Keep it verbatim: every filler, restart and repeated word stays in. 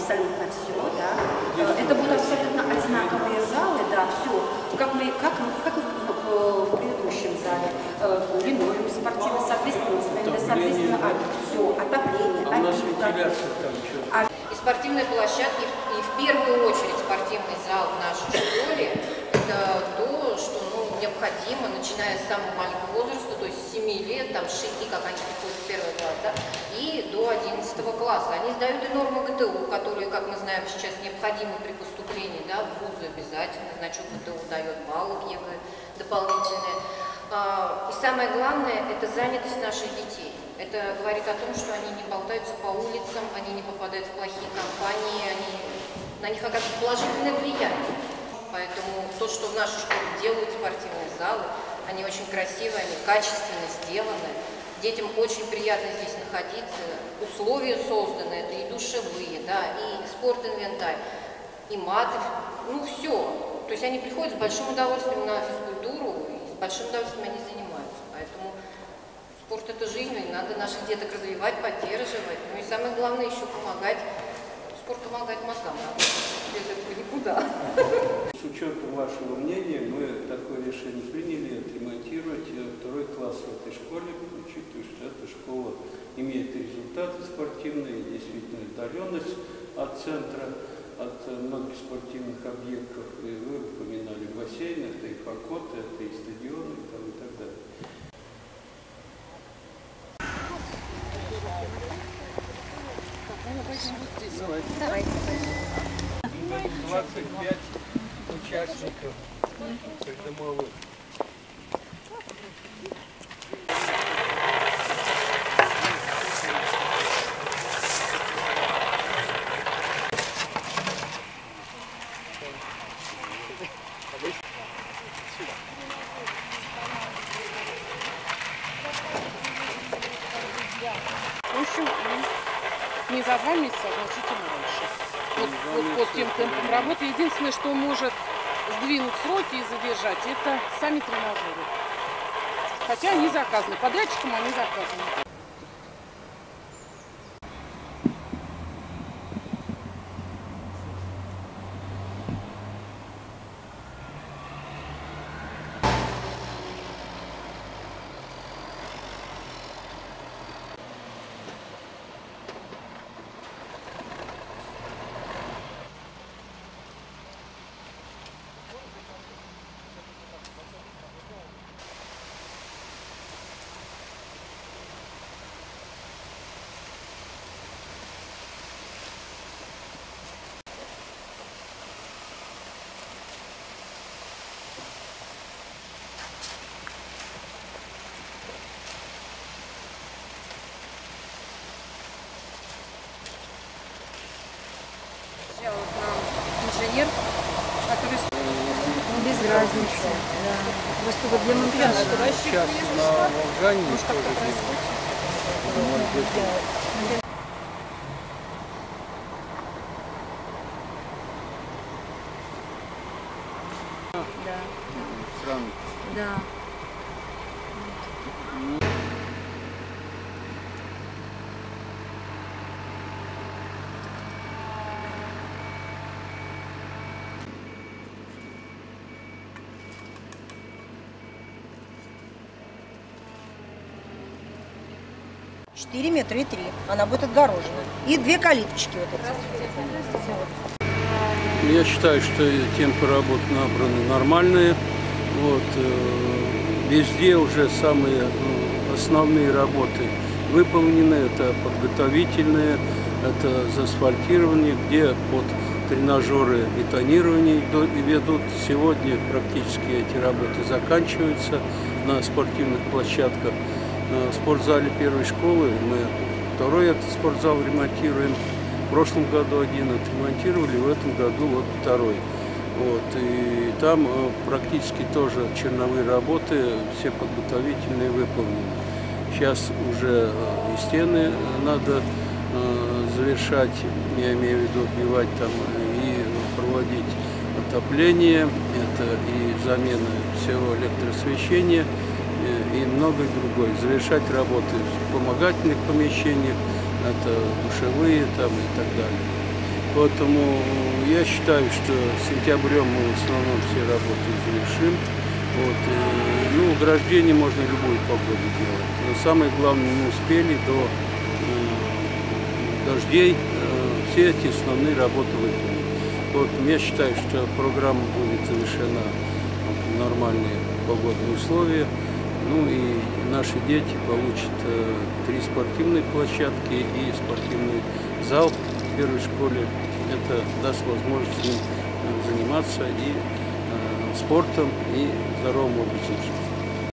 абсолютно все, да. Это будут абсолютно одинаковые залы, да, все. Как мы, как, как в предыдущем зале. Линолеум спортивный, соответственно, соответственно, все, отопление. А у нас вентиляция там еще. И спортивная площадка, и в первую очередь спортивный зал в нашей школе, это то, что ну, необходимо, начиная с самого маленького возраста, то есть с семи лет, там, с шести, как они приходят в первый класс, да, и до одиннадцатого класса. Они сдают и нормы ГТУ, которые, как мы знаем, сейчас необходимы при поступлении, да, в вузы обязательно. Значок ГТУ дает баллы к ЕГЭ дополнительные. И самое главное, это занятость наших детей. Это говорит о том, что они не болтаются по улицам, они не попадают в плохие компании, они, на них оказывают положительное влияние. Поэтому то, что в нашей школе делают спортивные залы, они очень красивые, они качественно сделаны. Детям очень приятно здесь находиться. Условия созданы, это и душевые, да, и спорт-инвентарь, и маты, ну все. То есть они приходят с большим удовольствием на физкультуру, и с большим удовольствием они занимаются. Поэтому спорт – это жизнь, и надо наших деток развивать, поддерживать. Ну и самое главное еще помогать. Спорт помогает мозгам, да? Без этого никуда. С учетом вашего мнения мы такое решение приняли отремонтировать второй класс в этой школе, учитывая, что эта школа имеет результаты спортивные, действительно удаленность от центра, от многих спортивных объектов. И вы упоминали бассейн, это и факоты, это и стадионы, и, там, и так далее. Давайте. двадцать пять участников придомовых. В общем, не за два месяца, а значительно раньше. Вот, вот по тем темпам работы. Единственное, что может сдвинуть сроки и задержать, это сами тренажеры. Хотя они заказаны. Подрядчикам они заказаны. Инженер, который... Ну, без разницы. Да. Просто вот для монтажа. Сейчас на Волгане тоже делают. Да. Странно. Да. четыре метра и три. Она будет отгорожена. И две калиточки вот эти. Я считаю, что темпы работ набраны нормальные. Вот, везде уже самые основные работы выполнены. Это подготовительные, это заасфальтирование, где под тренажеры бетонирования ведут. Сегодня практически эти работы заканчиваются на спортивных площадках. В спортзале первой школы мы второй этот спортзал ремонтируем. В прошлом году один отремонтировали, в этом году вот второй. Вот, и там практически тоже черновые работы, все подготовительные выполнены. Сейчас уже и стены надо завершать, я имею в виду отбивать там и проводить отопление, это и замена всего электросвещения и многое другое. Завершать работы в вспомогательных помещениях, это душевые там и так далее. Поэтому я считаю, что сентябрем мы в основном все работы завершим. Вот. Ну, ограждение можно любую погоду делать. Но самое главное, мы успели до э, дождей э, все эти основные работы выполнить. Вот, я считаю, что программа будет завершена в нормальные погодные условия. Ну и наши дети получат э, три спортивные площадки и спортивный зал в первой школе. Это даст возможность им заниматься и э, спортом, и здоровым образом жизни.